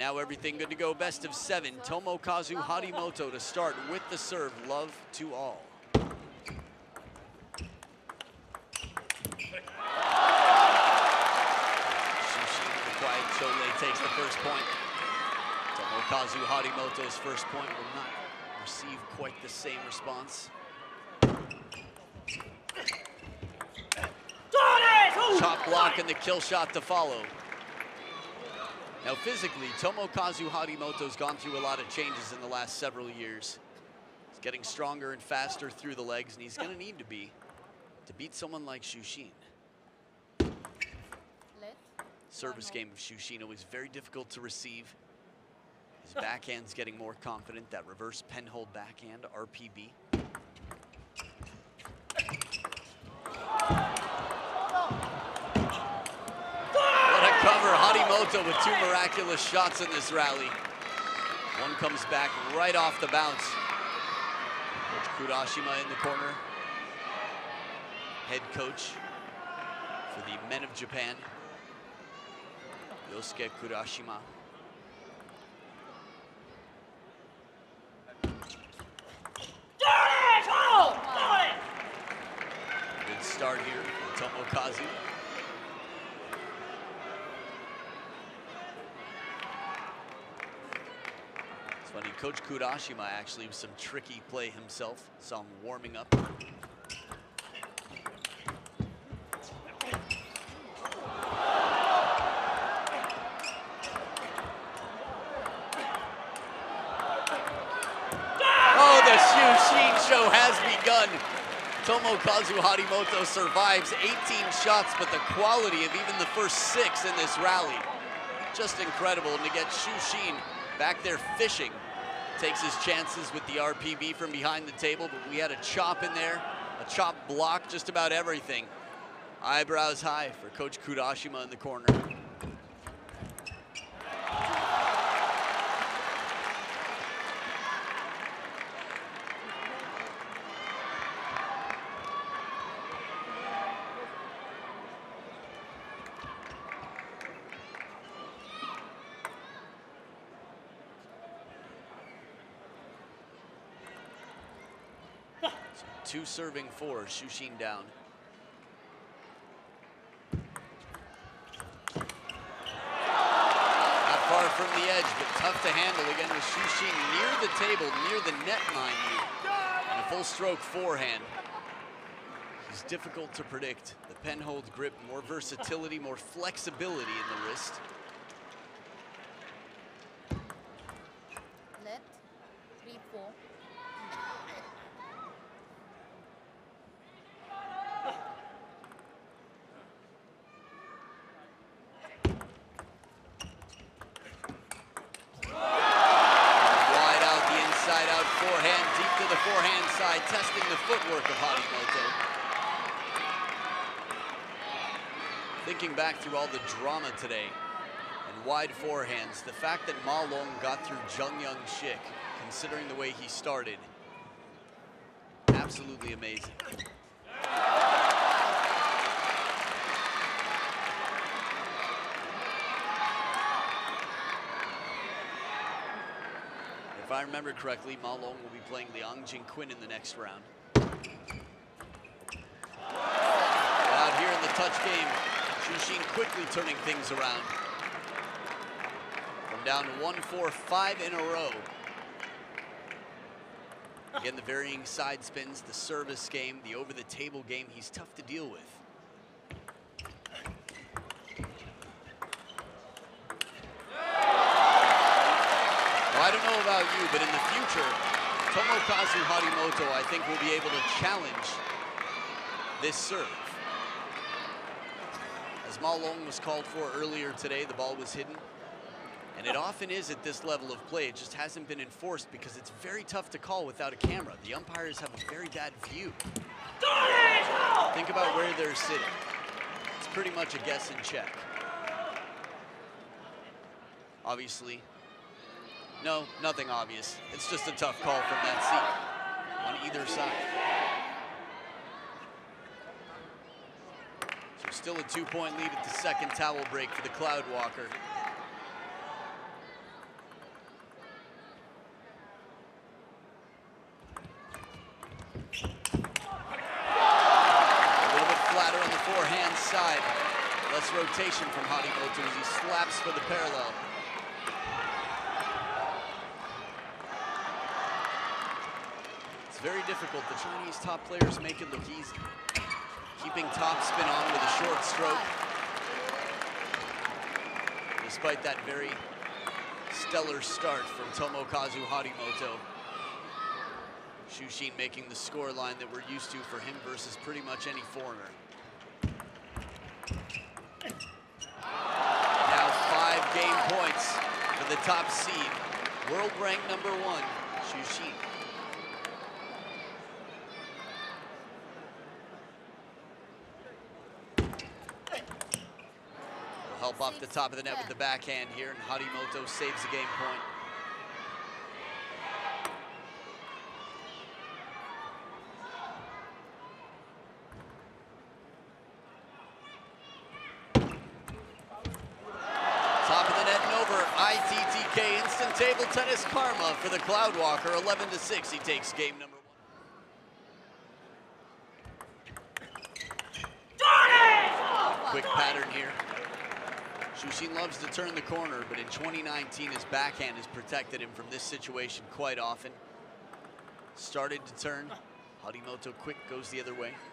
Now everything good to go. Best of 7. Tomokazu Harimoto to start with the serve. Love to all. Shushin, the quiet Chole, takes the first point. Tomokazu Harimoto's first point will not receive quite the same response. Chop block and the kill shot to follow. Now physically, Tomokazu Harimoto's gone through a lot of changes in the last several years. He's getting stronger and faster through the legs, and he's gonna need to be to beat someone like Shushin. Service game of Shushin is very difficult to receive. His backhand's getting more confident, that reverse pen hold backhand, RPB. Cover, Harimoto with 2 miraculous shots in this rally. One comes back right off the bounce. Coach Kurashima in the corner. Head coach for the men of Japan, Yosuke Kurashima. Good start here for Tomokazu. Funny, Coach Kurashima actually was some tricky play himself. Saw him warming up. Oh, the Shushin show has begun. Tomokazu Harimoto survives 18 shots, but the quality of even the first 6 in this rally, just incredible. And to get Shushin back there fishing, takes his chances with the RPB from behind the table, but we had a chop in there, a chop block, just about everything. Eyebrows high for Coach Kurashima in the corner. Two serving 4, Shushin down. Not far from the edge, but tough to handle again with Shushin near the table, near the net, mind you. And a full stroke forehand. He's difficult to predict. The pen hold grip, more versatility, more flexibility in the wrist. Left, 3-4. Forehand side, testing the footwork of Harimoto. Thinking back through all the drama today and wide forehands, the fact that Ma Long got through Jung Young Shik, considering the way he started, absolutely amazing. If I remember correctly, Ma Long will be playing Liang Jingquin in the next round. Out here in the touch game, Shushin quickly turning things around. From down 1-4-5 in a row. Again, the varying side spins, the service game, the over-the-table game, he's tough to deal with. I don't know about you, but in the future, Tomokazu Harimoto, I think, will be able to challenge this serve. As Ma Long was called for earlier today, the ball was hidden. And it often is at this level of play. It just hasn't been enforced because it's very tough to call without a camera. The umpires have a very bad view. Think about where they're sitting. It's pretty much a guess and check. Obviously, no, nothing obvious. It's just a tough call from that seat on either side. So still a 2-point lead at the second towel break for the Cloudwalker. A little bit flatter on the forehand side. Less rotation from Harimoto as he slaps for the parallel. It's very difficult. The Chinese top players make it look easy. Keeping topspin on with a short stroke. Despite that very stellar start from Tomokazu Harimoto. Xu Xin making the score line that we're used to for him versus pretty much any foreigner. Now 5 game points for the top seed. World rank #1, Xu Xin. Help off the top of the net with the backhand here, and Harimoto saves the game point. Top of the net and over. ITTK Instant Table Tennis Karma for the Cloudwalker. 11-6, he takes game #1. Quick pattern here. Xu Xin loves to turn the corner, but in 2019, his backhand has protected him from this situation quite often. Started to turn. Harimoto quick goes the other way.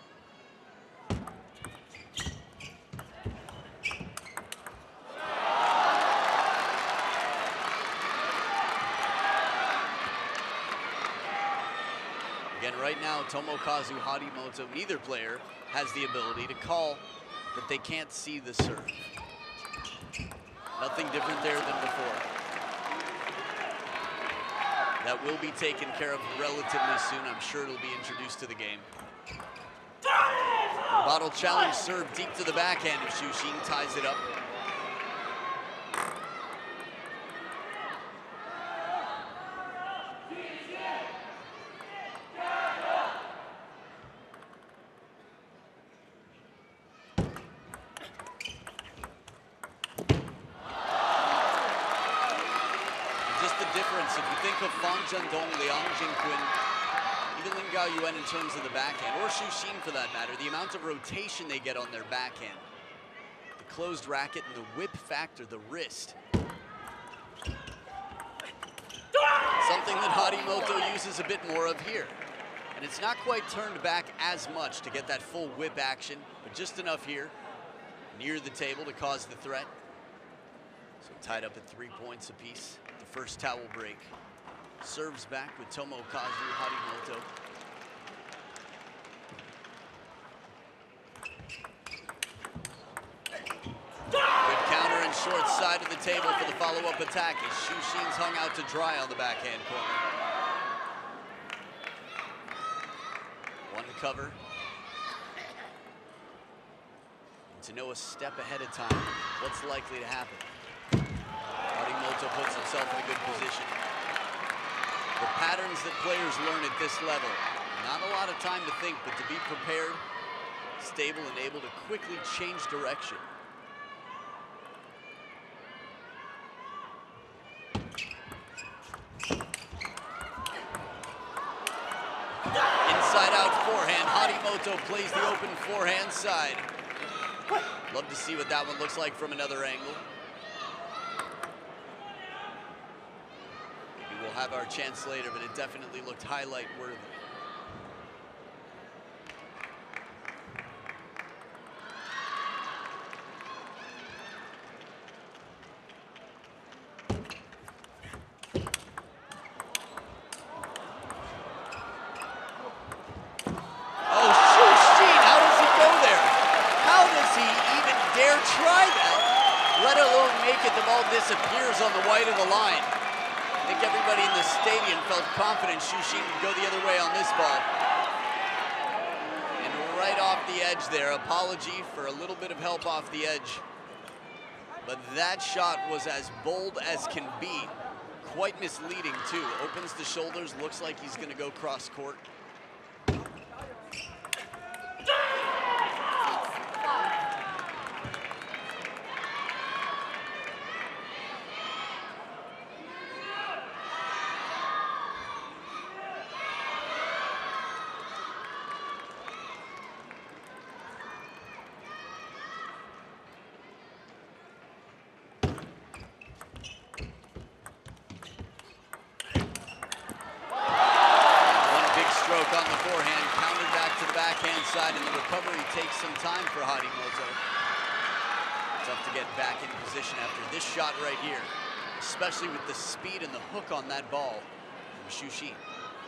Again, right now, Tomokazu Harimoto, neither player has the ability to call that they can't see the serve. Nothing different there than before. That will be taken care of relatively soon. I'm sure it'll be introduced to the game. Bottle challenge serve deep to the backhand of Xu Xin, ties it up. If you think of Fang Zhendong, Liang Jingqun, even Lin Gaoyuan in terms of the backhand, or Xu Xin for that matter, the amount of rotation they get on their backhand, the closed racket and the whip factor, the wrist. Something that Harimoto uses a bit more of here. And it's not quite turned back as much to get that full whip action, but just enough here, near the table to cause the threat. So tied up at 3 points apiece. The first towel break. Serves back with Tomokazu Harimoto. Good counter and short side of the table for the follow-up attack as Xu Xin's hung out to dry on the backhand corner. One cover. And to know a step ahead of time what's likely to happen. Harimoto puts himself in a good position. The patterns that players learn at this level, not a lot of time to think, but to be prepared, stable, and able to quickly change direction. Inside out forehand, Harimoto plays the open forehand side. Love to see what that one looks like from another angle. We'll have our chance later, but it definitely looked highlight worthy. Oh, Xu Xin, how does he go there? How does he even dare try that, let alone make it? The ball disappears on the white of the line. I think everybody in the stadium felt confident Xu Xin would go the other way on this ball. And right off the edge there, apology for a little bit of help off the edge. But that shot was as bold as can be. Quite misleading too. Opens the shoulders, looks like he's gonna go cross court. some time for Harimoto. Tough to get back in position after this shot right here, especially with the speed and the hook on that ball from Xu Xin.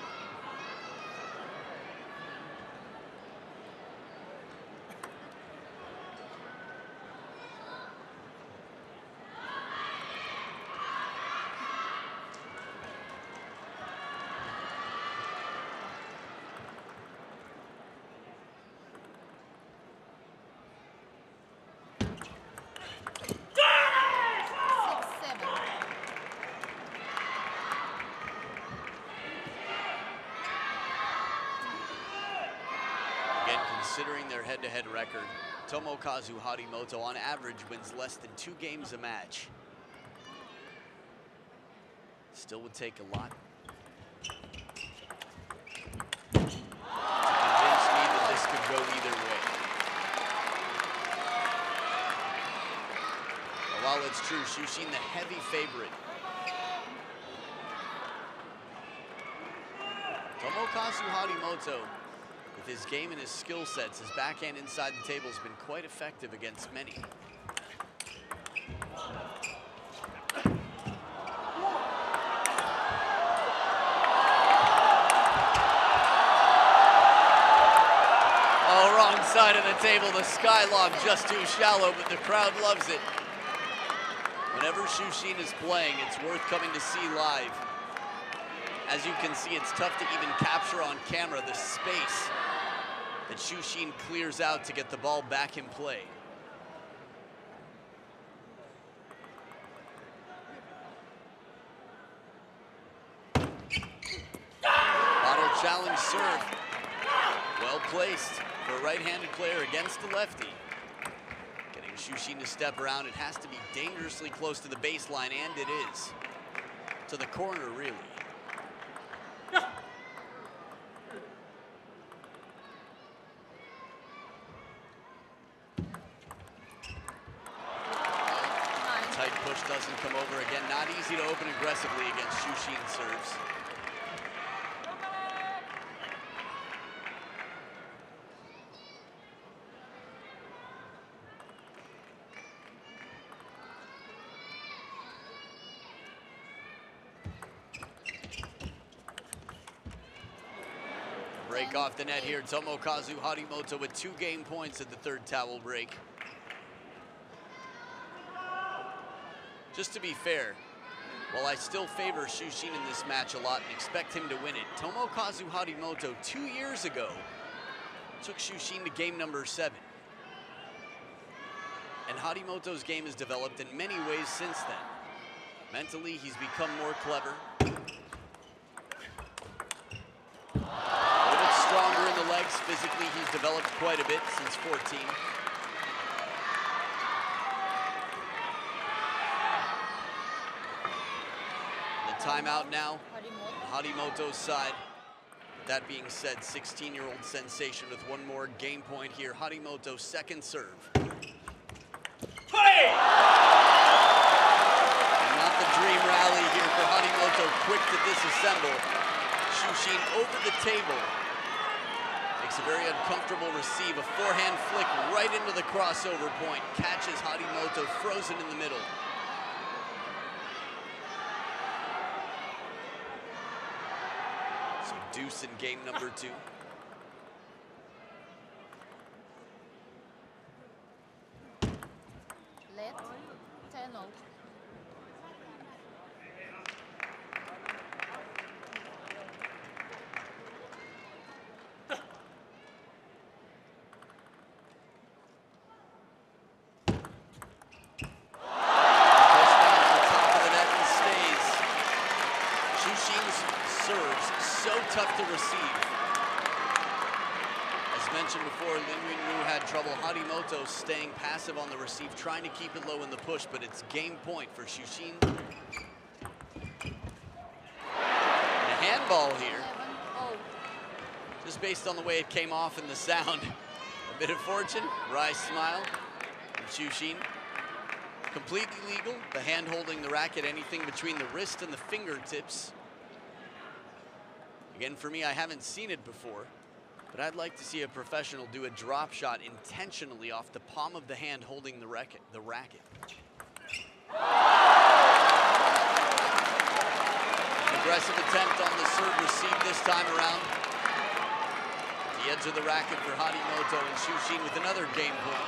Considering their head-to-head record, Tomokazu Harimoto on average wins less than 2 games a match. Still would take a lot to convince me that this could go either way. But while it's true, Xu Xin the heavy favorite, Tomokazu Harimoto, with his game and his skill sets, his backhand inside the table has been quite effective against many. Oh, wrong side of the table. The skylog just too shallow, but the crowd loves it. Whenever Xu Xin is playing, it's worth coming to see live. As you can see, it's tough to even capture on camera the space that Xu Xin clears out to get the ball back in play. Bottle challenge serve. Well placed for a right-handed player against the lefty. Getting Xu Xin to step around, it has to be dangerously close to the baseline, and it is. To the corner, really. Doesn't come over again. Not easy to open aggressively against Xu Xin serves. Break off the net here. Tomokazu Harimoto with 2 game points at the 3rd towel break. Just to be fair, while I still favor Xu Xin in this match a lot and expect him to win it, Tomokazu Harimoto 2 years ago took Xu Xin to game number 7. And Harimoto's game has developed in many ways since then. Mentally, he's become more clever. A little bit stronger in the legs. Physically, he's developed quite a bit since 14. Timeout now, Harimoto's side. That being said, 16-year-old sensation with 1 more game point here. Harimoto's 2nd serve. Hey! And not the dream rally here for Harimoto, quick to disassemble. Xu Xin over the table. Makes a very uncomfortable receive, a forehand flick right into the crossover point. Catches Harimoto frozen in the middle. Deuce in game number 2. Let 10-0. Tough to receive. As mentioned before, Lin Yunwu had trouble. Harimoto staying passive on the receive, trying to keep it low in the push, but it's game point for Xu Xin. And a handball here. Just based on the way it came off and the sound. A bit of fortune, wry smile from Xu Xin. Completely legal, the hand holding the racket, anything between the wrist and the fingertips. Again, for me, I haven't seen it before. But I'd like to see a professional do a drop shot intentionally off the palm of the hand holding the racket. Aggressive attempt on the serve receive this time around. The edge of the racket for Harimoto, and Shushin with another game point.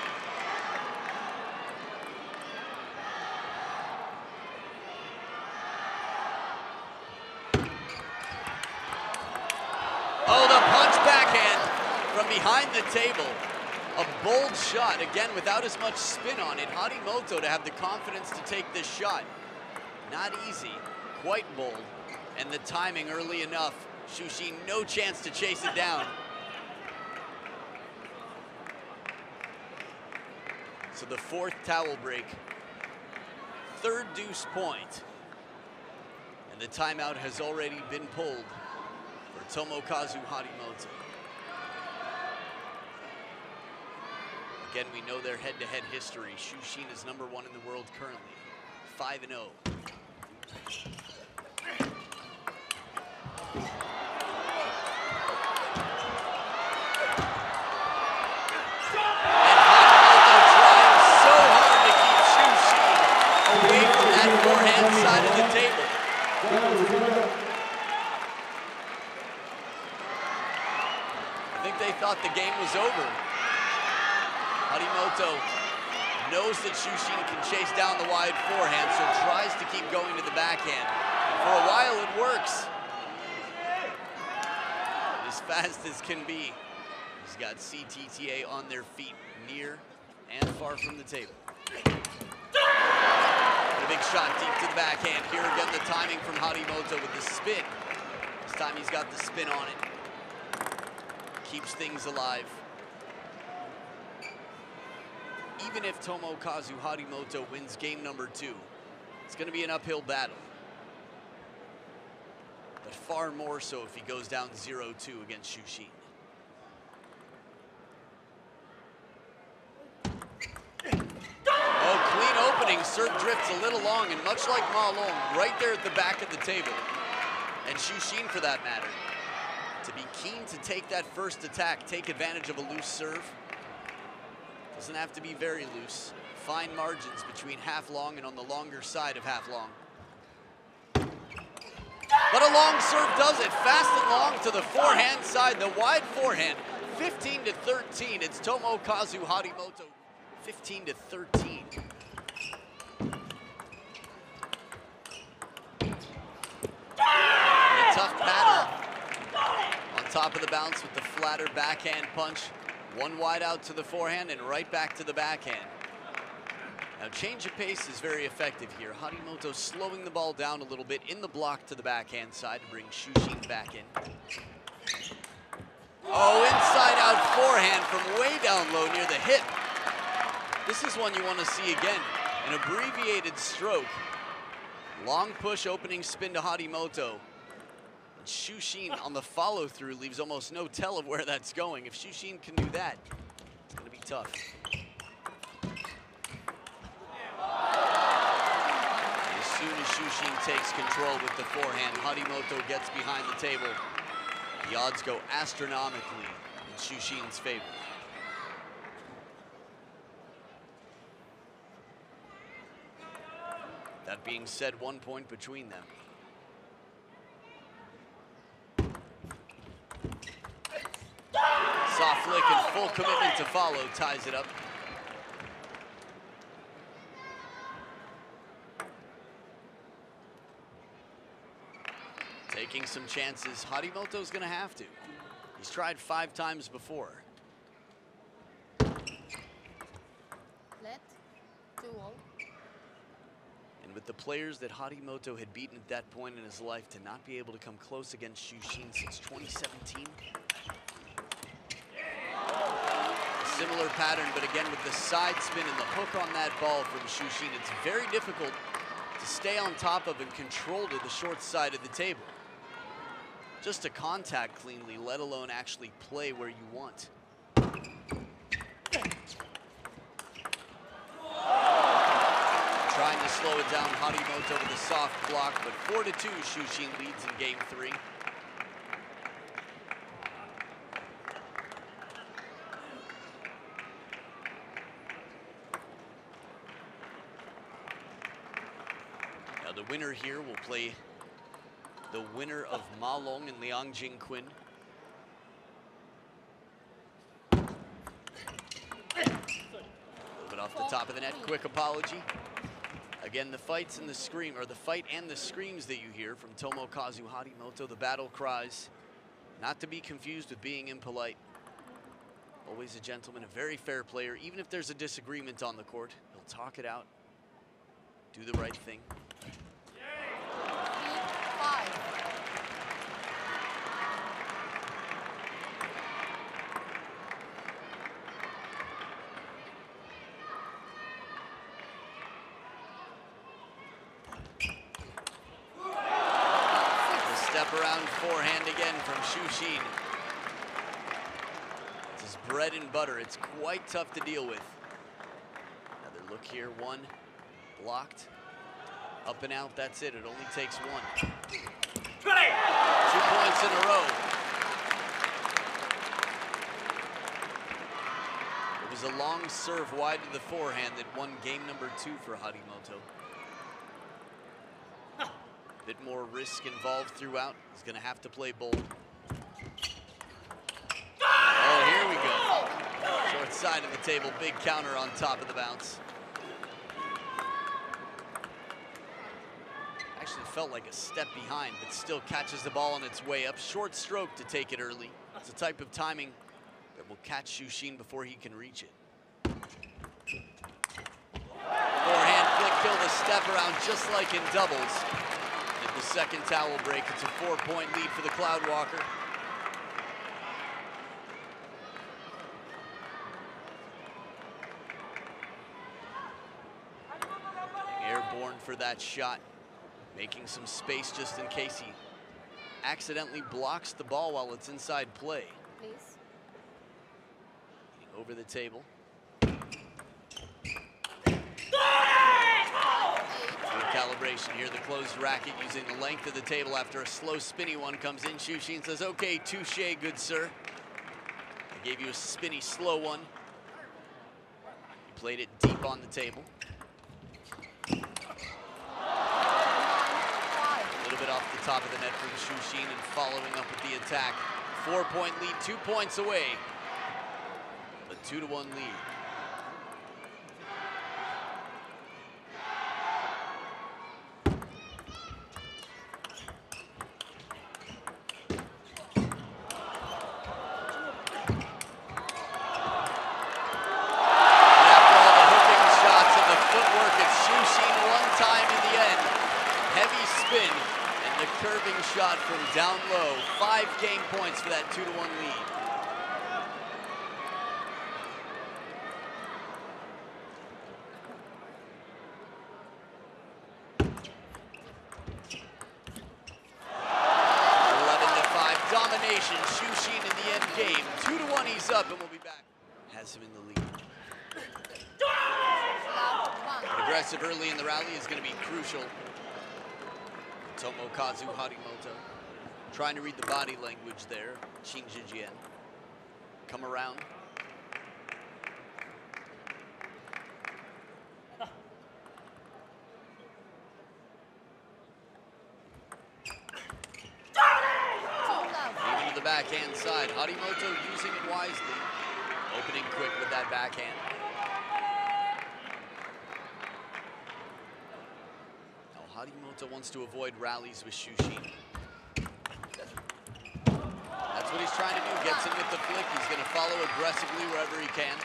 Oh, the punch backhand from behind the table. A bold shot, again, without as much spin on it. Harimoto to have the confidence to take this shot. Not easy, quite bold, and the timing early enough. Shushin, no chance to chase it down. So the fourth towel break, third deuce point, and the timeout has already been pulled for Tomokazu Harimoto. Again, we know their head-to-head history. Shushin is #1 in the world currently, 5-0. And Harimoto trying so hard to keep Shushin away from that forehand side of the table. I think they thought the game was over. Harimoto knows that Shushin can chase down the wide forehand, so tries to keep going to the backhand. And for a while, it works. As fast as can be. He's got CTTA on their feet, near and far from the table. A big shot deep to the backhand. Here again, the timing from Harimoto with the spin. This time he's got the spin on it. Keeps things alive. Even if Tomokazu Harimoto wins game #2, it's going to be an uphill battle. But far more so if he goes down 0-2 against Shushin. Oh, clean opening. Serve drifts a little long, and much like Ma Long, right there at the back of the table. And Shushin, for that matter. To be keen to take that first attack, take advantage of a loose serve. Doesn't have to be very loose. Fine margins between half long and on the longer side of half long. But a long serve does it. Fast and long to the forehand side, the wide forehand. 15-13. It's Tomokazu Harimoto. 15-13. And a tough pattern. On top of the bounce with the flatter backhand punch. One wide out to the forehand and right back to the backhand. Now, change of pace is very effective here. Harimoto slowing the ball down a little bit in the block to the backhand side to bring Shushin back in. Oh, inside out forehand from way down low near the hip. This is one you want to see again. An abbreviated stroke. Long push opening spin to Harimoto. Shushin on the follow-through leaves almost no tell of where that's going. If Shushin can do that, it's going to be tough. As soon as Shushin takes control with the forehand, Harimoto gets behind the table. The odds go astronomically in Shushin's favor. That being said, 1 point between them. Soft flick and full commitment to follow ties it up. Taking some chances. Harimoto's going to have to. He's tried 5 times before. Let 2-0. And with the players that Harimoto had beaten at that point in his life, to not be able to come close against Shushin since 2017. Similar pattern, but again with the side spin and the hook on that ball from Shushin, it's very difficult to stay on top of and control to the short side of the table. Just to contact cleanly, let alone actually play where you want. Trying to slow it down, Harimoto with a soft block, but 4-2, Shushin leads in game 3. the winner here will play the winner of Ma Long and Liang Jingquin. A little bit off the top of the net, quick apology. Again, the fights and the scream, or the fight and the screams that you hear from Tomokazu Harimoto, the battle cries, not to be confused with being impolite. Always a gentleman, a very fair player. Even if there's a disagreement on the court, he'll talk it out, do the right thing. 3-5. Step around forehand again from Xu Xin. It's his bread and butter. It's quite tough to deal with. Another look here, one blocked. Up and out, that's it. It only takes one. 2 points in a row. It was a long serve wide to the forehand that won game number 2 for Harimoto. Bit more risk involved throughout. He's gonna have to play bold. Oh, here we go. Short side of the table, big counter on top of the bounce. Actually felt like a step behind, but still catches the ball on its way up. Short stroke to take it early. It's a type of timing that will catch Xu Xin before he can reach it. Forehand flick, kill the step around just like in doubles. The second towel break, it's a 4-point lead for the Cloudwalker. Airborne for that shot, making some space just in case he accidentally blocks the ball while it's inside play. Please. Over the table. Calibration here, the closed racket using the length of the table after a slow spinny one comes in. Xu Xin says, okay, touche, good sir. I gave you a spinny slow one. He played it deep on the table. A little bit off the top of the net from Xu Xin and following up with the attack. 4-point lead, 2 points away. A 2-1 lead. Shot from down low, 5 game points for that 2-1 lead. Domination, Xu Xin in the end game. 2-1, he's up, and we'll be back. Has him in the lead. Aggressive early in the rally is going to be crucial. Tomokazu Harimoto trying to read the body language there. Qin Zhijian. Come around. Even to the backhand side. Harimoto using it wisely. Opening quick with that backhand. Harimoto wants to avoid rallies with Xu Xin. That's what he's trying to do. Gets in with the flick. He's going to follow aggressively wherever he can.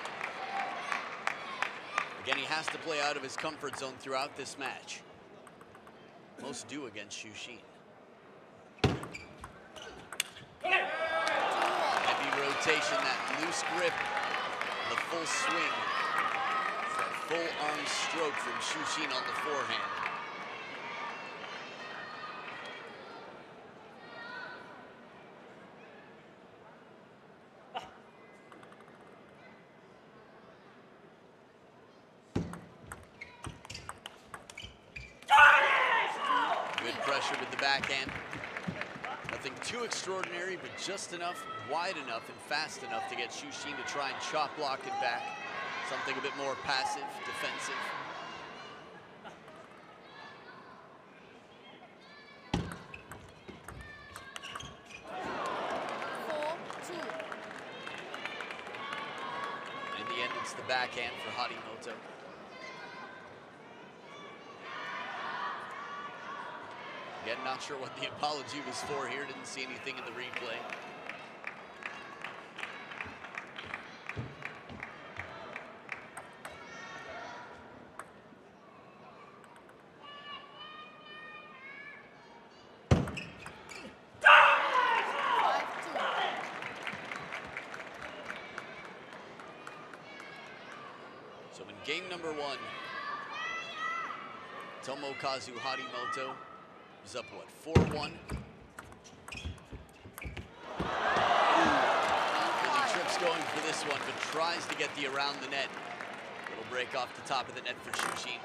Again, he has to play out of his comfort zone throughout this match. Most do against Xu Xin. Heavy rotation, that loose grip, the full swing. That full arm stroke from Xu Xin on the forehand. With the backhand. Nothing too extraordinary, but just enough, wide enough, and fast enough to get Xu Xin to try and chop block it back. Something a bit more passive, defensive. gets the backhand for Harimoto. Again, not sure what the apology was for here. Didn't see anything in the replay. So in game number one, Tomokazu Harimoto is up, what, 4-1? Really trips going for this one, but tries to get the around the net. Little break off the top of the net for Shushin.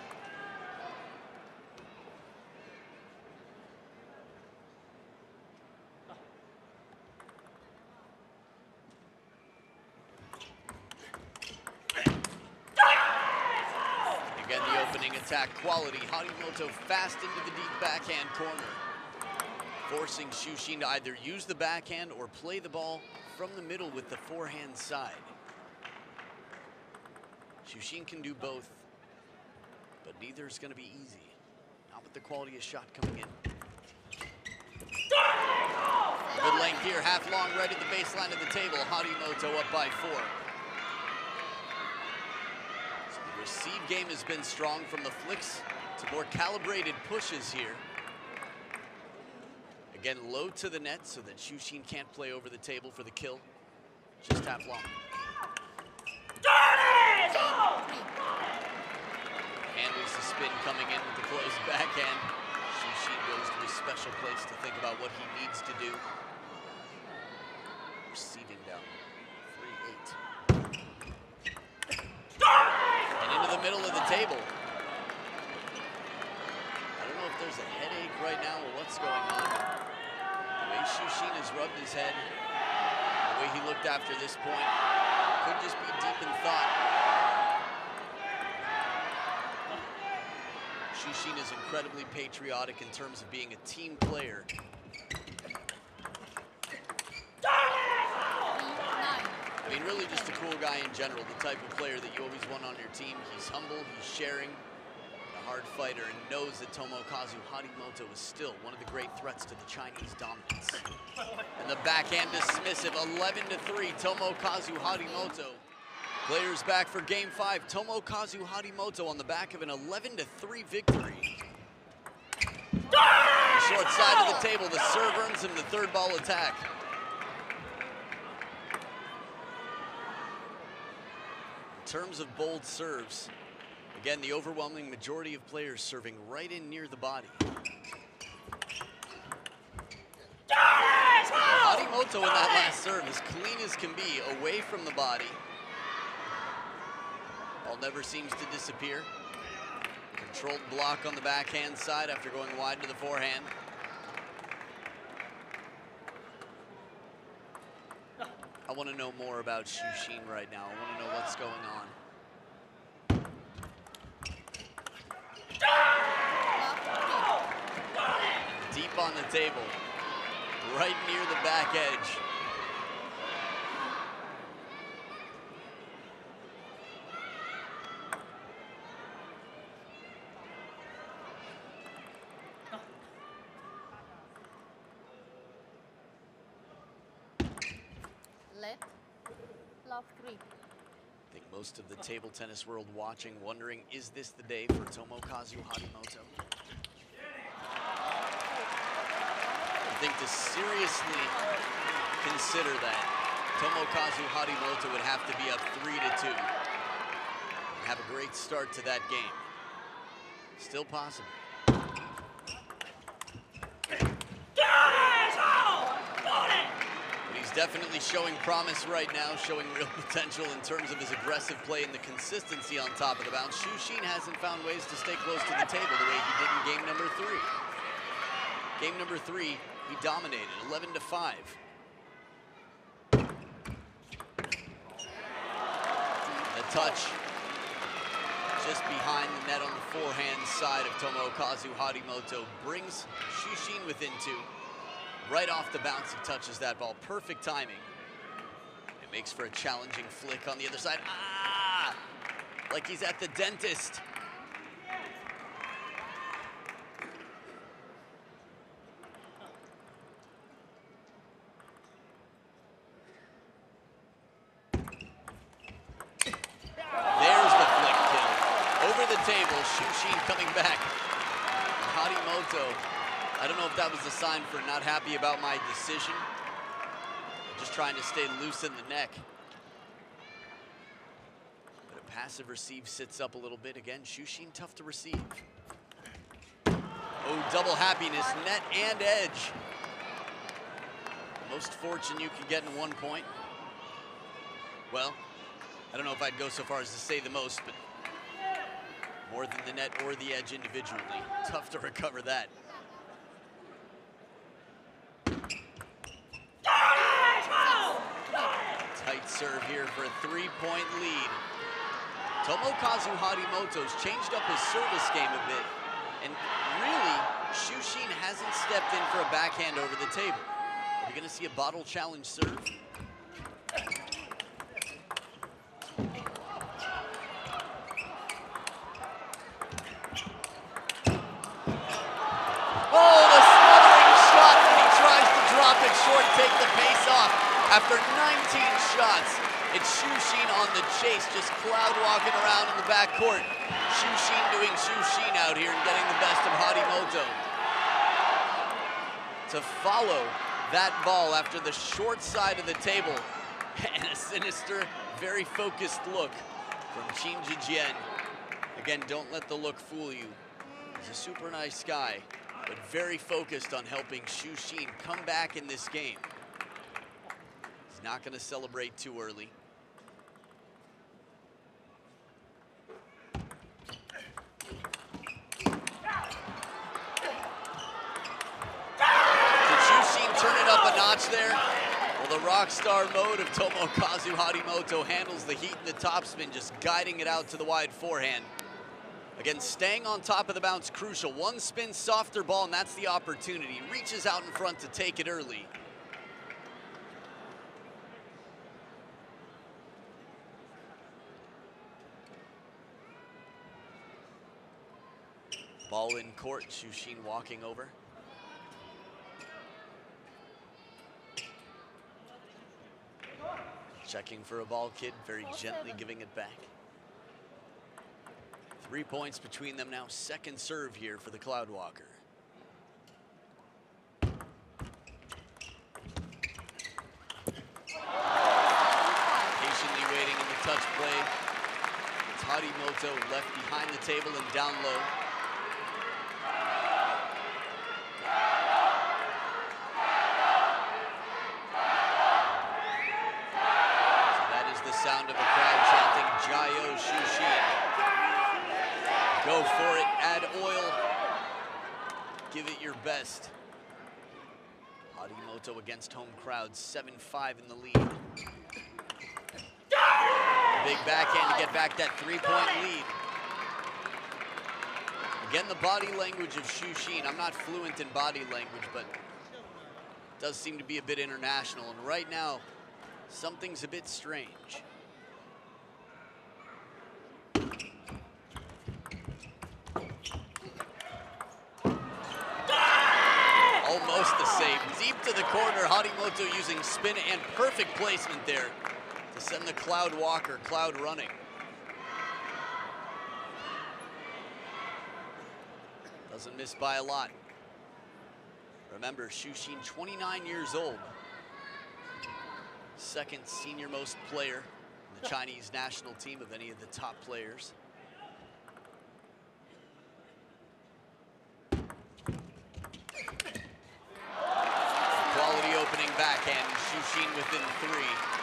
Again, the opening attack quality. Harimoto fast into the deep backhand corner, forcing Shushin to either use the backhand or play the ball from the middle with the forehand side. Shushin can do both, but neither is going to be easy. Not with the quality of shot coming in. Good length here, half long right at the baseline of the table. Harimoto up by 4. So the receive game has been strong from the flicks to more calibrated pushes here. Again, low to the net so that Shushin can't play over the table for the kill. Just half long. Handles the spin coming in with the closed backhand. Shushin goes to a special place to think about what he needs to do. Receiving down 3-8. And into the middle of the table. I don't know if there's a headache right now or what's going on. The way Shushin has rubbed his head, the way he looked after this point, could just be deep in thought. Shushin is incredibly patriotic in terms of being a team player. I mean, really just a cool guy in general, the type of player that you always want on your team. He's humble, he's sharing, a hard fighter, and knows that Tomokazu Harimoto is still one of the great threats to the Chinese dominance. And the backhand dismissive, 11-3, Tomokazu Harimoto. Players back for game 5. Tomokazu Harimoto on the back of an 11-3 victory. Short side of the table, the serve earns him the third ball attack. In terms of bold serves, again, the overwhelming majority of players serving right in near the body. Harimoto in that last serve, as clean as can be, away from the body. Ball never seems to disappear. Controlled block on the backhand side after going wide to the forehand. I want to know more about Shushin right now. I want to know what's going on. Deep on the table, right near the back edge. Love 3. I think most of the table tennis world watching, wondering, is this the day for Tomokazu Harimoto? I think to seriously consider that, Tomokazu Harimoto would have to be up 3-2. Have a great start to that game. Still possible. Definitely showing promise right now, showing real potential in terms of his aggressive play and the consistency on top of the bounce. Shushin hasn't found ways to stay close to the table the way he did in game number 3. Game number 3, he dominated, 11-5. The touch just behind the net on the forehand side of Tomokazu Harimoto brings Shushin within 2. Right off the bounce, he touches that ball. Perfect timing. It makes for a challenging flick on the other side. Ah! like he's at the dentist. There's the flick kill. Over the table, Shushin coming back. And Harimoto, I don't know if that was a sign for not happy about my decision. Just trying to stay loose in the neck. But a passive receive sits up a little bit. Again, Shushin tough to receive. Oh, double happiness, net and edge. Most fortune you can get in 1 point. Well, I don't know if I'd go so far as to say the most, but more than the net or the edge individually. Tough to recover that. Tight serve here for a 3-point lead. Tomokazu Harimoto's changed up his service game a bit, and really, Shushin hasn't stepped in for a backhand over the table. Are we gonna see a bottle challenge serve? Take the pace off. After 19 shots, it's Shushin on the chase, just cloud walking around in the backcourt. Shushin doing Shushin out here and getting the best of Harimoto. To follow that ball after the short side of the table, and a sinister, very focused look from Qin Zhijian. Again, don't let the look fool you. He's a super nice guy, but very focused on helping Shushin come back in this game. He's not going to celebrate too early. Did Shushin turn it up a notch there? Well, the rock star mode of Tomokazu Harimoto handles the heat and the topspin, just guiding it out to the wide forehand. Again, staying on top of the bounce, crucial. One spin, softer ball, and that's the opportunity. Reaches out in front to take it early. Ball in court, Shushin walking over. Checking for a ball, kid, very gently giving it back. 3 points between them now. Second serve here for the Cloudwalker. Patiently waiting in the touch play. It's Harimoto left behind the table and down low. So that is the sound of the crowd chanting Jayo Shushin. Go for it, add oil, give it your best. Harimoto against home crowd, 7-5 in the lead. Big backhand to get back that 3-point lead. Again, the body language of Shushin. I'm not fluent in body language, but it does seem to be a bit international. And right now, something's a bit strange. Almost the same. Deep to the corner, Harimoto using spin and perfect placement there to send the Cloudwalker cloud running. Doesn't miss by a lot. Remember, Shushin, 29 years old. Second senior most player in the Chinese national team of any of the top players. Quality opening backhand, Shushin within 3.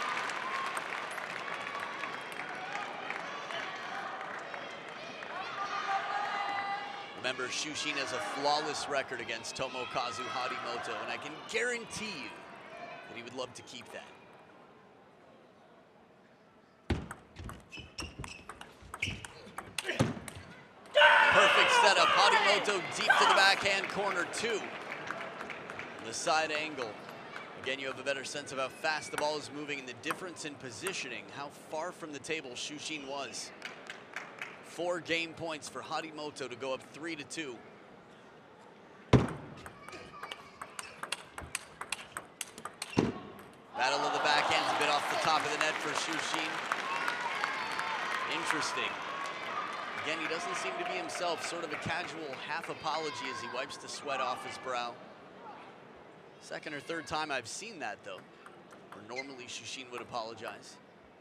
Remember, Shushin has a flawless record against Tomokazu Harimoto, and I can guarantee you that he would love to keep that. Perfect setup, Harimoto deep to the backhand corner 2. The side angle. Again, you have a better sense of how fast the ball is moving and the difference in positioning, how far from the table Shushin was. 4 game points for Harimoto to go up 3-2. Battle of the backhands, a bit off the top of the net for Shushin. Interesting. Again, he doesn't seem to be himself, sort of a casual half apology as he wipes the sweat off his brow. Second or third time I've seen that, though, where normally Shushin would apologize.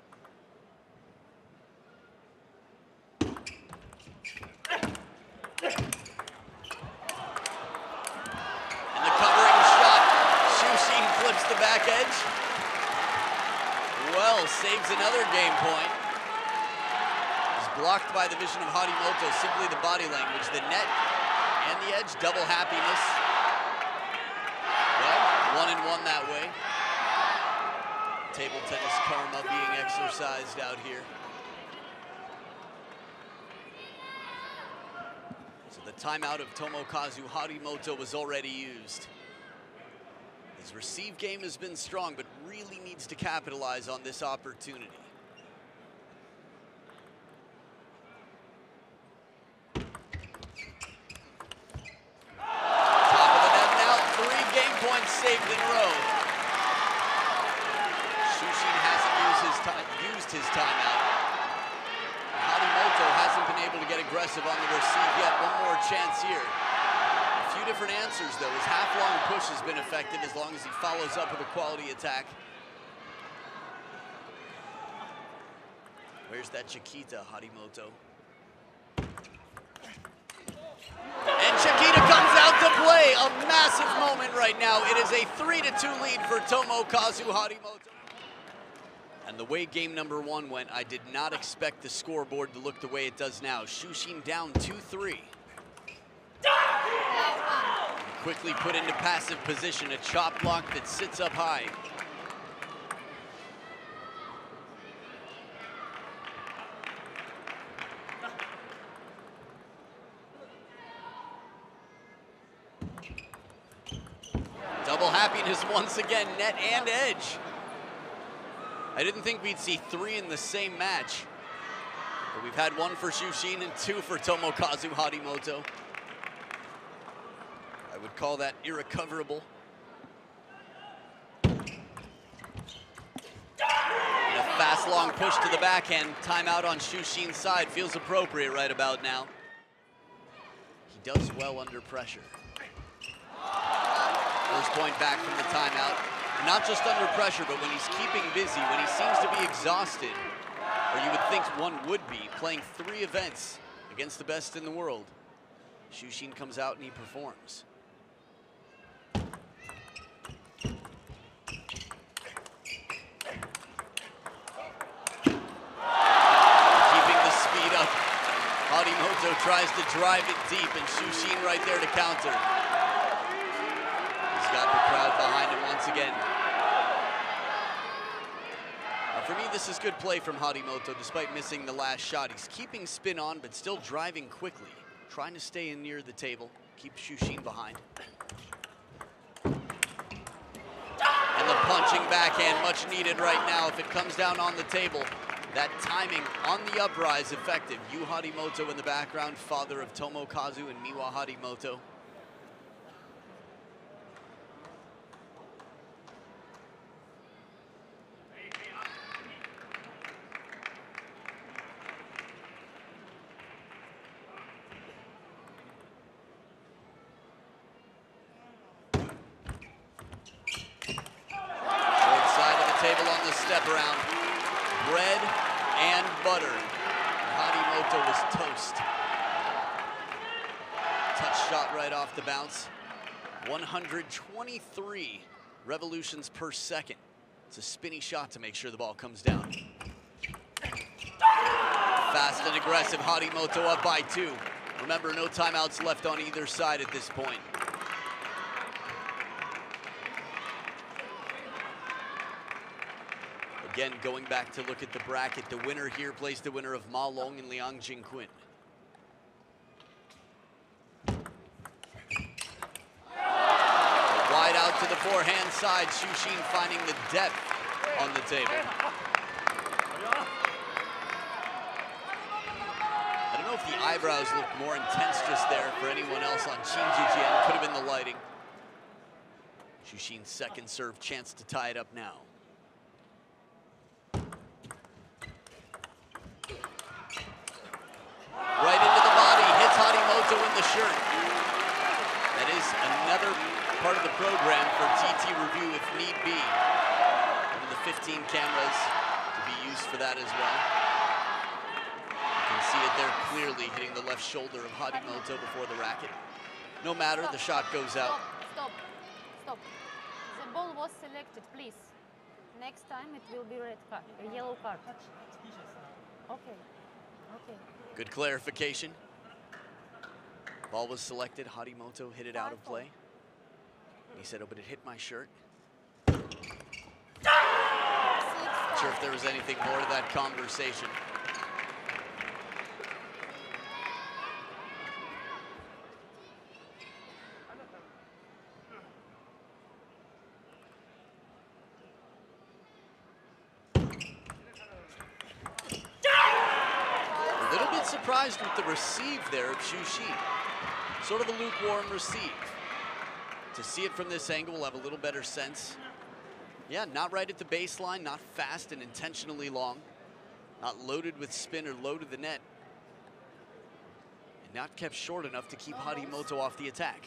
And the covering shot, Shushin flips the back edge. Well, saves another game point. He's blocked by the vision of Harimoto, simply the body language, the net and the edge, double happiness. Well, 1-1 that way. Table tennis karma being exercised out here. So the timeout of Tomokazu Harimoto was already used. His receive game has been strong, but really needs to capitalize on this opportunity. Top of the net now, 3 game points saved in a row. Shushin hasn't used his timeout. Harimoto hasn't been able to get aggressive on the receive yet. One more chance here. A few different answers, though. His half-long push has been effective as long as he follows up with a quality attack. Where's that Chiquita, Harimoto? And Chiquita comes out to play. A massive moment right now. It is a 3-2 lead for Tomokazu Harimoto. And the way game number 1 went, I did not expect the scoreboard to look the way it does now. Shushin down 2-3. Quickly put into passive position, a chop block that sits up high. Double happiness once again, net and edge. I didn't think we'd see 3 in the same match, but we've had 1 for Shushin and 2 for Tomokazu Harimoto. I would call that irrecoverable. And a fast, long push to the backhand. Timeout on Shushin's side feels appropriate right about now. He does well under pressure. First point back from the timeout. Not just under pressure, but when he's keeping busy, when he seems to be exhausted, or you would think one would be, playing 3 events against the best in the world, Shushin comes out and he performs. Keeping the speed up, Harimoto tries to drive it deep, and Shushin right there to counter. Got the crowd behind him once again. For me, this is good play from Harimoto despite missing the last shot. He's keeping spin on, but still driving quickly, trying to stay in near the table, keep Shushin behind. And the punching backhand, much needed right now. If it comes down on the table, that timing on the uprise effective. Yu Harimoto in the background, father of Tomokazu and Miwa Harimoto. Step around, bread and butter. Harimoto was toast. Touch shot right off the bounce. 123 revolutions per second. It's a spinny shot to make sure the ball comes down. Fast and aggressive, Harimoto up by 2. Remember, no timeouts left on either side at this point. Again, going back to look at the bracket, the winner here plays the winner of Ma Long and Liang Jingquin. Wide out to the forehand side, Shushin finding the depth on the table. I don't if the eyebrows looked more intense just there for anyone else on Shin Ji-jian. Could have been the lighting. Xu Xin's second serve, chance to tie it up now. Right into the body, hits Harimoto in the shirt. That is another part of the program for TT Review if need be. One of the 15 cameras to be used for that as well. You can see it there clearly, hitting the left shoulder of Harimoto before the racket. No matter, the shot goes out. Stop. The ball was selected, please. Next time it will be red card, a yellow card. Okay. Good clarification. Ball was selected, Harimoto hit it out of play. He said, oh, but it hit my shirt. Not sure if there was anything more to that conversation. A little bit surprised with the receive there of Xu Xin. Sort of a lukewarm receive. To see it from this angle, we'll have a little better sense. Yeah, not right at the baseline, not fast and intentionally long. Not loaded with spin or low to the net. And not kept short enough to keep Harimoto off the attack.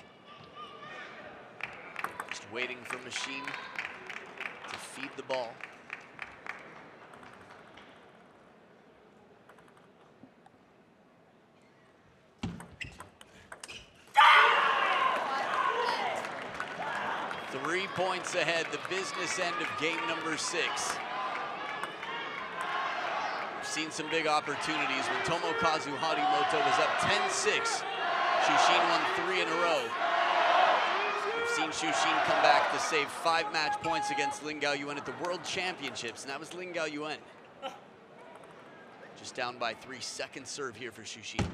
Just waiting for Machine to feed the ball. Three points ahead, the business end of game number 6. We've seen some big opportunities when Tomokazu Harimoto was up 10-6. Xu Xin won 3 in a row. We've seen Xu Xin come back to save 5 match points against Lin Gaoyuan at the World Championships, and that was Lin Gaoyuan. Just down by 3, second serve here for Xu Xin.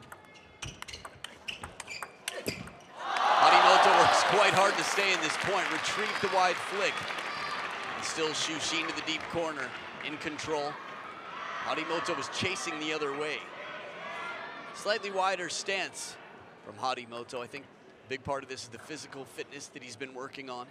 Harimoto works quite hard to stay in this point, retrieved the wide flick. And still Xu Xin to the deep corner, in control. Harimoto was chasing the other way. Slightly wider stance from Harimoto. I think a big part of this is the physical fitness that he's been working on.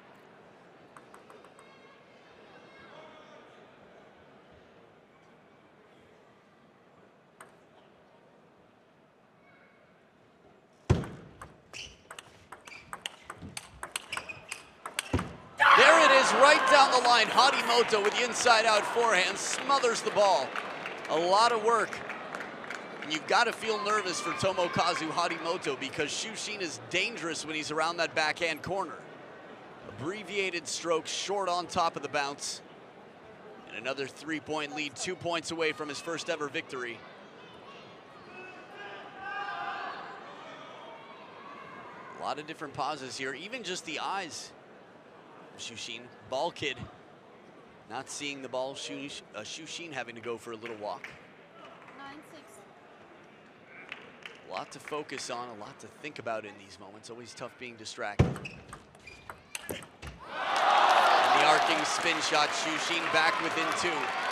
Right down the line, Harimoto with the inside-out forehand smothers the ball. A lot of work. And you've got to feel nervous for Tomokazu Harimoto because Xu Xin is dangerous when he's around that backhand corner. Abbreviated stroke, short on top of the bounce. And another 3-point lead, 2 points away from his first ever victory. A lot of different pauses here, even just the eyes. Xu Xin, ball kid, not seeing the ball. Xu Xin having to go for a little walk. 9-6. A lot to focus on, a lot to think about in these moments. Always tough being distracted. And the arcing spin shot, Xu Xin back within 2.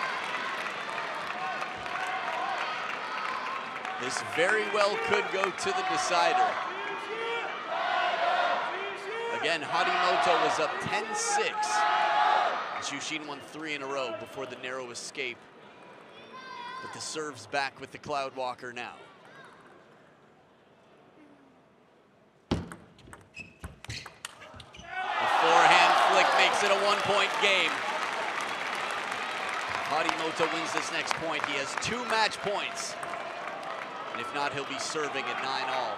This very well could go to the decider. Again, Harimoto was up 10-6. Xu Xin won 3 in a row before the narrow escape. But the serve's back with the Cloudwalker now. The forehand flick makes it a 1-point game. Harimoto wins this next point. He has 2 match points. And if not, he'll be serving at 9-all.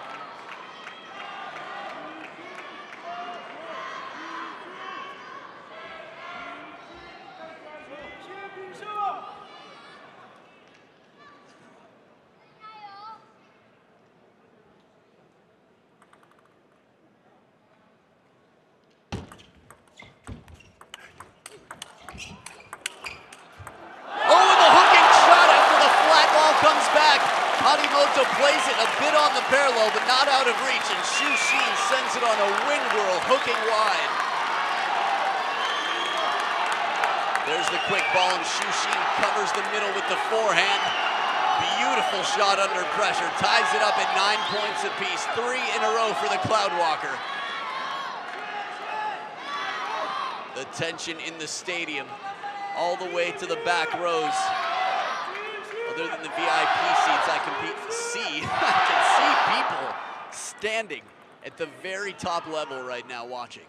Harimoto plays it a bit on the parallel, but not out of reach, and Xu Xin sends it on a wind whirl, hooking wide. There's the quick ball, and Xu Xin covers the middle with the forehand. Beautiful shot under pressure. Ties it up at 9 points apiece. 3 in a row for the Cloudwalker. The tension in the stadium, all the way to the back rows. Other than the VIP seats, I can see people standing at the very top level right now watching.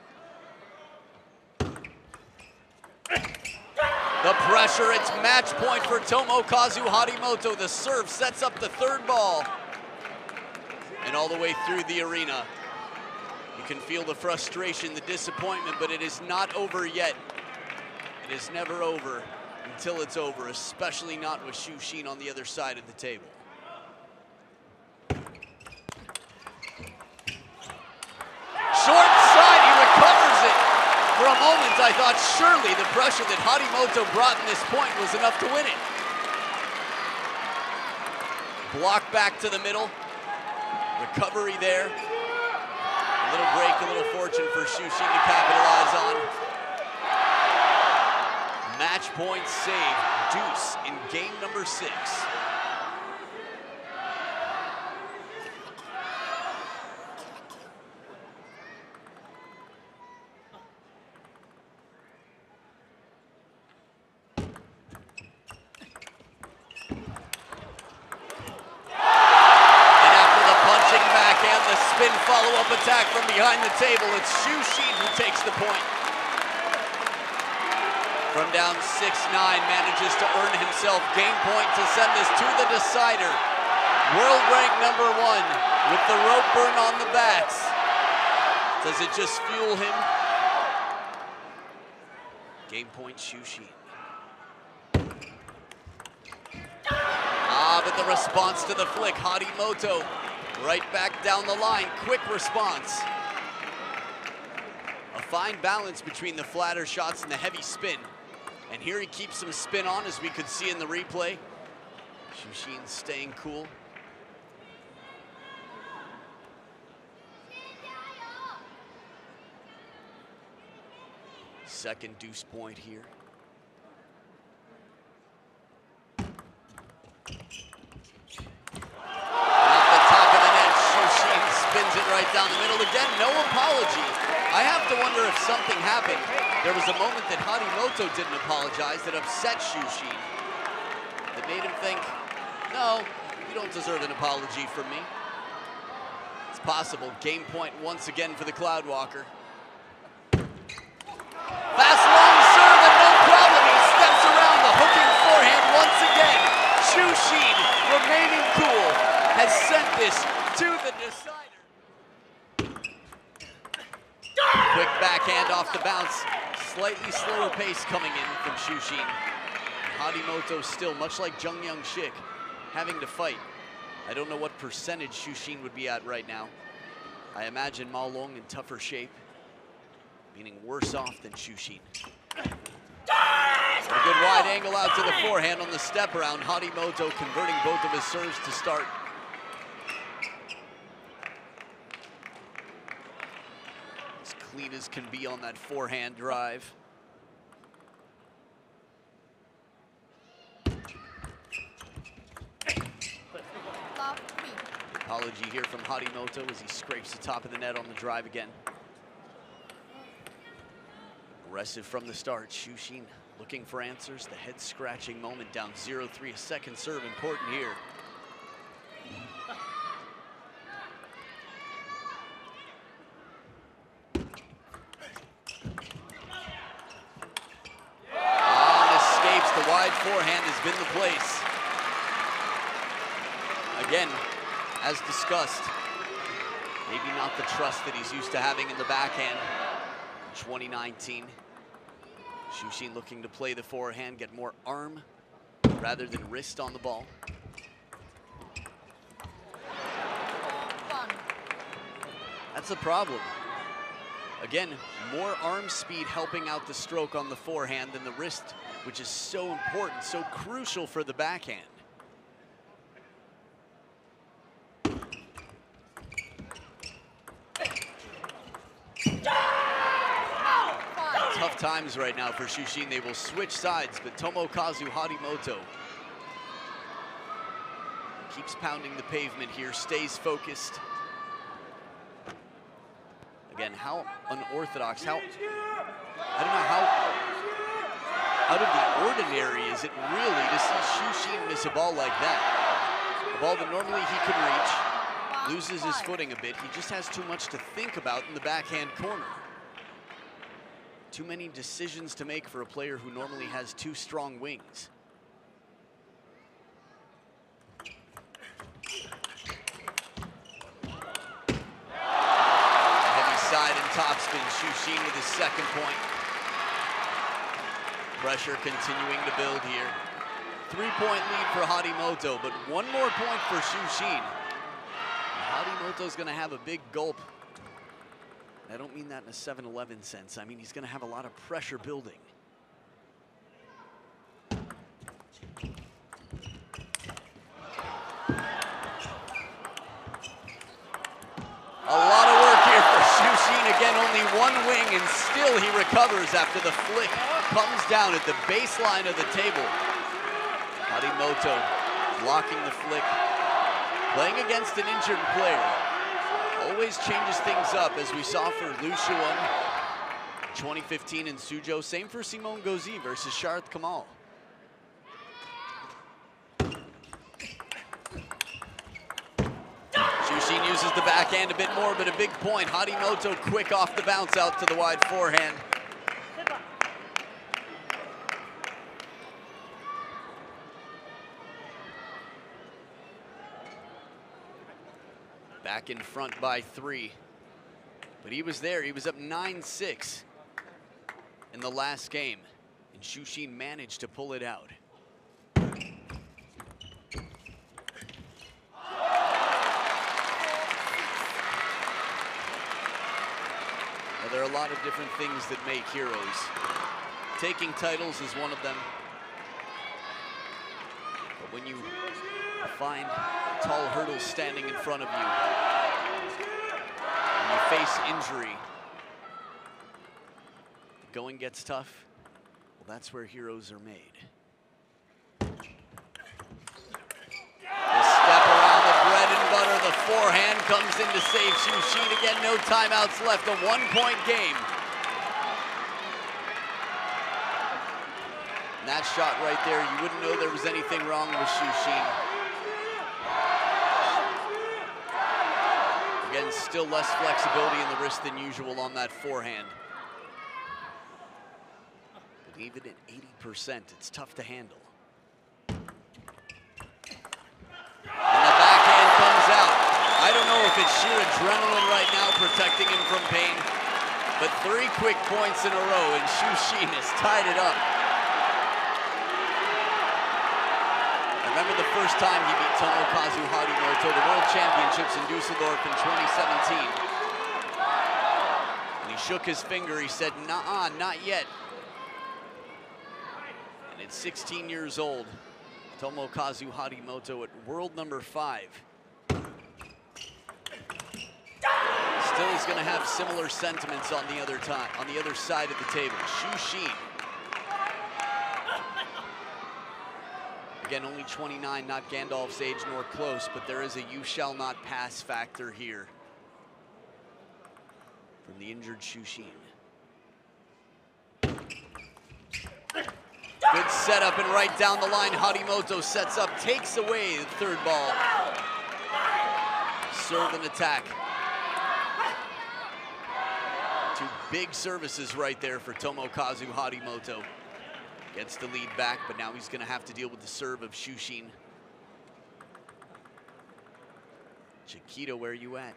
The pressure, it's match point for Tomokazu Harimoto. The serve sets up the third ball. And all the way through the arena. You can feel the frustration, the disappointment, but it is not over yet. It is never over until it's over, especially not with Xu Xin on the other side of the table. Short side, he recovers it. For a moment, I thought surely the pressure that Harimoto brought in this point was enough to win it. Block back to the middle. Recovery there. A little break, a little fortune for Xu Xin to capitalize on. Match point save, deuce in game number 6. Follow-up attack from behind the table. It's Xu Xin who takes the point. From down 6-9, manages to earn himself game point to send this to the decider. World rank number 1 with the rope burn on the bats. Does it just fuel him? Game point Xu Xin. But the response to the flick, Harimoto. Right back down the line, quick response. A fine balance between the flatter shots and the heavy spin. And here he keeps some spin on, as we could see in the replay. Xu Xin staying cool. Second deuce point here. Spins it right down the middle again, no apology. I have to wonder if something happened. There was a moment that Harimoto didn't apologize that upset Xu Xin. That made him think, no, you don't deserve an apology from me. It's possible. Game point once again for the Cloudwalker. Fast long serve and no problem. He steps around the hooking forehand once again. Xu Xin, remaining cool, has sent this to the decider. Quick backhand off the bounce. Slightly slower pace coming in from Xu Xin. Harimoto still, much like Jung Young Shik, having to fight. I don't know what percentage Xu Xin would be at right now. I imagine Ma Long in tougher shape, meaning worse off than Xu Xin. A good wide angle out to the forehand on the step around. Harimoto converting both of his serves to start. Clean as can be on that forehand drive. Apology here from Harimoto as he scrapes the top of the net on the drive again. Aggressive from the start. Xu Xin looking for answers. The head scratching moment, down 0-3. A second serve important here. Wide forehand has been the place. Again, as discussed, maybe not the trust that he's used to having in the backhand. In 2019, Xu Xin looking to play the forehand, get more arm rather than wrist on the ball. That's a problem. Again, more arm speed helping out the stroke on the forehand than the wrist, which is so important, so crucial for the backhand. Tough times right now for Xu Xin. They will switch sides, but Tomokazu Harimoto Keeps pounding the pavement here, stays focused. Again, how unorthodox, I don't know how out of the ordinary is it really to see Xu Xin miss a ball like that. A ball that normally he could reach, loses his footing a bit. He just has too much to think about in the backhand corner. Too many decisions to make for a player who normally has two strong wings. Side and topspin, Xu Xin with his second point. Pressure continuing to build here. 3-point lead for Harimoto, but one more point for Xu Xin. Harimoto's gonna have a big gulp. I don't mean that in a 7-Eleven sense. I mean, he's gonna have a lot of pressure building. A lot of work here for Xu Xin. Again, only one wing, and still he recovers after the flick comes down at the baseline of the table. Harimoto blocking the flick, playing against an injured player. Always changes things up, as we saw for Liu Shuwen 2015 in Suzhou. Same for Simone Gauzy versus Sharth Kamal. Xu Xin uses the backhand a bit more, but a big point. Harimoto quick off the bounce out to the wide forehand. Back in front by 3. But he was there, he was up 9-6 in the last game. And Xu Xin managed to pull it out. There are a lot of different things that make heroes. Taking titles is one of them. But when you find tall hurdles standing in front of you, when you face injury, the going gets tough, well, that's where heroes are made. The step around the bread and butter, the forehand comes in to save Xu Xin. Again, no timeouts left, a 1-point game. And that shot right there, you wouldn't know there was anything wrong with Xu Xin. Again, still less flexibility in the wrist than usual on that forehand. But even at 80%, it's tough to handle. And the backhand comes out. I don't know if it's sheer adrenaline right now protecting him from pain, but 3 quick points in a row, and Xu Xin has tied it up. Remember the first time he beat Tomokazu Harimoto, the World Championships in Dusseldorf in 2017. And he shook his finger, he said, "Nuh-uh, not yet." And at 16 years old, Tomokazu Harimoto at world number 5. Still is going to have similar sentiments on the other side of the table. Xu Xin. Again, only 29, not Gandalf's age nor close, but there is a you shall not pass factor here from the injured Xu Xin. Good setup and right down the line. Harimoto sets up, takes away the third ball. Serve and attack. 2 big services right there for Tomokazu Harimoto. Gets the lead back, but now he's going to have to deal with the serve of Xu Xin. Chiquito, where you at?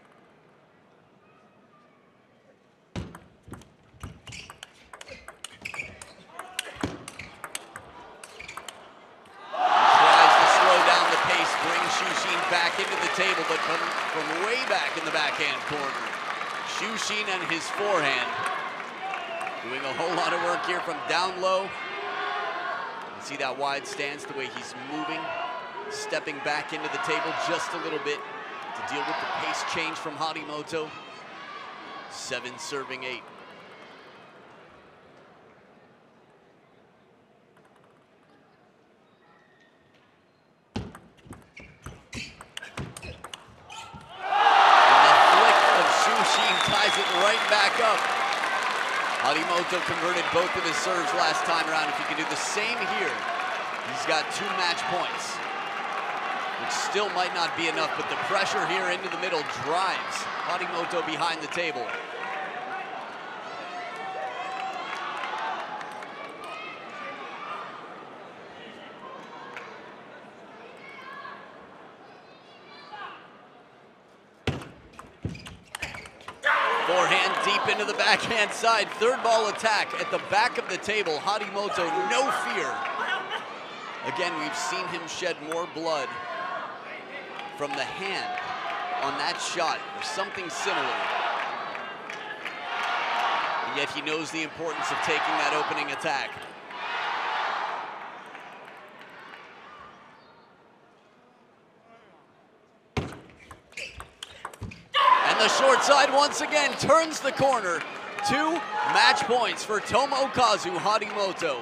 Xu Xin back into the table, but from way back in the backhand corner. Xu Xin and his forehand doing a whole lot of work here from down low. You can see that wide stance, the way he's moving, stepping back into the table just a little bit to deal with the pace change from Harimoto. 7 serving 8. right back up. Harimoto converted both of his serves last time around. If he can do the same here, he's got 2 match points, which still might not be enough, but the pressure here into the middle drives Harimoto behind the table. Forehand deep into the backhand side. Third ball attack at the back of the table. Harimoto, no fear. Again, we've seen him shed more blood from the hand on that shot, or something similar. And yet he knows the importance of taking that opening attack. The short side once again turns the corner. 2 match points for Tomokazu Harimoto.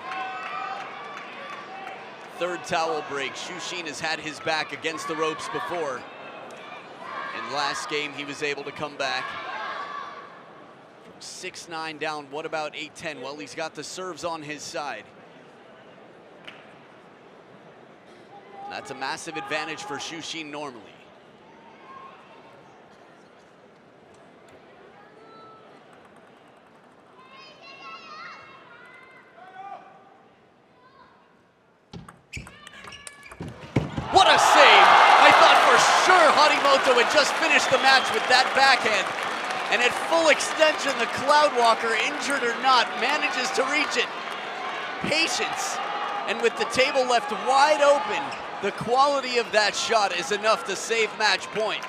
Third towel break. Shushin has had his back against the ropes before. In last game, he was able to come back from 6-9 down. What about 8-10? Well, he's got the serves on his side. That's a massive advantage for Shushin normally. What a save! I thought for sure Harimoto had just finished the match with that backhand. And at full extension, the Cloudwalker, injured or not, manages to reach it. Patience. And with the table left wide open, the quality of that shot is enough to save match point.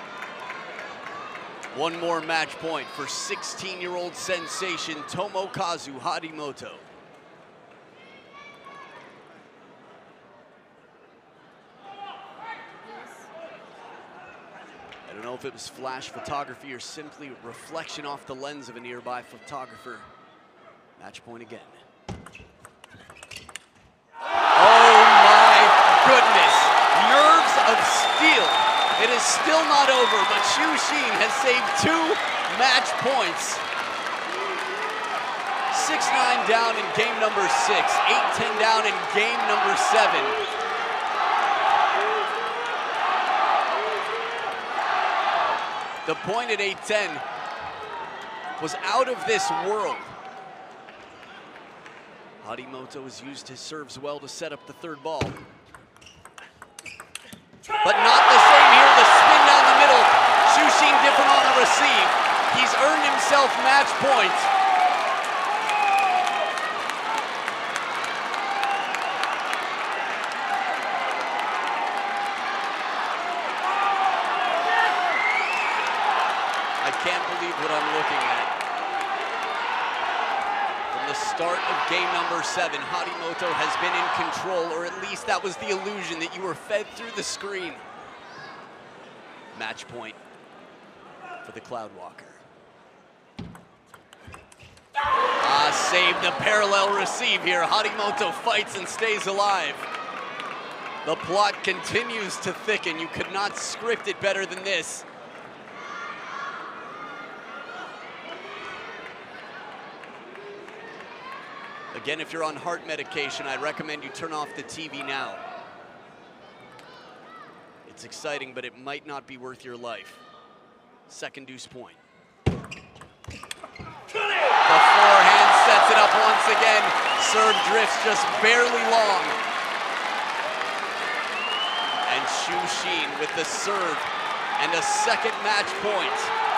1 more match point for 16-year-old sensation Tomokazu Harimoto. I don't know if it was flash photography or simply reflection off the lens of a nearby photographer. Match point again. Oh my goodness, nerves of steel. It is still not over, but Shushin has saved 2 match points. 6-9 down in game number 6, 8-10 down in game number 7. The point at 8-10 was out of this world. Harimoto has used his serves well to set up the third ball. But not the same here, the spin down the middle. Shushin different on the receive. He's earned himself match points. Can't believe what I'm looking at. From the start of game number 7, Harimoto has been in control, or at least that was the illusion that you were fed through the screen. Match point for the Cloudwalker. Save the parallel receive here. Harimoto fights and stays alive. The plot continues to thicken. You could not script it better than this. Again, if you're on heart medication, I recommend you turn off the TV now. It's exciting, but it might not be worth your life. Second deuce point. The forehand sets it up once again. Serve drifts just barely long. And Shushin with the serve and a second match point.